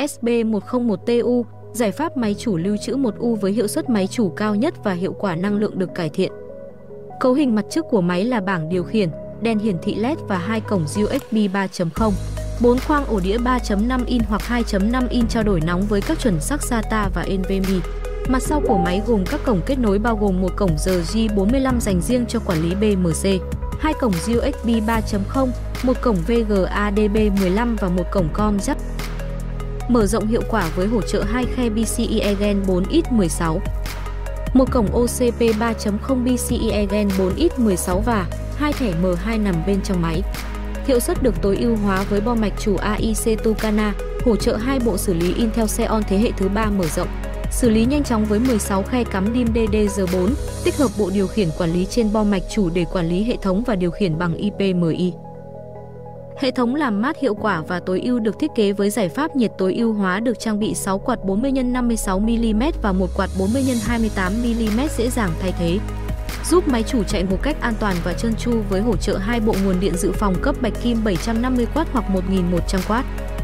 USB101TU, giải pháp máy chủ lưu trữ 1U với hiệu suất máy chủ cao nhất và hiệu quả năng lượng được cải thiện. Cấu hình mặt trước của máy là bảng điều khiển, đèn hiển thị LED và 2 cổng USB 3.0, 4 khoang ổ đĩa 3.5 in hoặc 2.5 in trao đổi nóng với các chuẩn sắc SATA và NVMe. Mặt sau của máy gồm các cổng kết nối bao gồm một cổng RJ45 dành riêng cho quản lý BMC, 2 cổng USB 3.0, một cổng VGA DB15 và một cổng COM jack. Mở rộng hiệu quả với hỗ trợ 2 khe PCIe Gen 4x16, một cổng OCP 3.0 PCIe Gen 4x16 và 2 thẻ M2 nằm bên trong máy. Hiệu suất được tối ưu hóa với bo mạch chủ AIC Tucana, hỗ trợ 2 bộ xử lý Intel Xeon thế hệ thứ 3 mở rộng, xử lý nhanh chóng với 16 khe cắm DIMM DDR4, tích hợp bộ điều khiển quản lý trên bo mạch chủ để quản lý hệ thống và điều khiển bằng IPMI. Hệ thống làm mát hiệu quả và tối ưu được thiết kế với giải pháp nhiệt tối ưu hóa, được trang bị 6 quạt 40x56mm và một quạt 40x28mm dễ dàng thay thế, giúp máy chủ chạy một cách an toàn và trơn tru với hỗ trợ 2 bộ nguồn điện dự phòng cấp bạch kim 750W hoặc 1100W.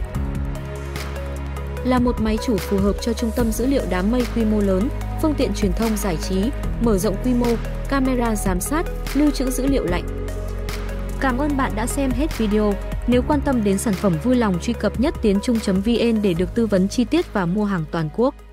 Là một máy chủ phù hợp cho trung tâm dữ liệu đám mây quy mô lớn, phương tiện truyền thông giải trí, mở rộng quy mô, camera giám sát, lưu trữ dữ liệu lạnh. Cảm ơn bạn đã xem hết video. Nếu quan tâm đến sản phẩm, vui lòng truy cập nhất tiến trung.vn để được tư vấn chi tiết và mua hàng toàn quốc.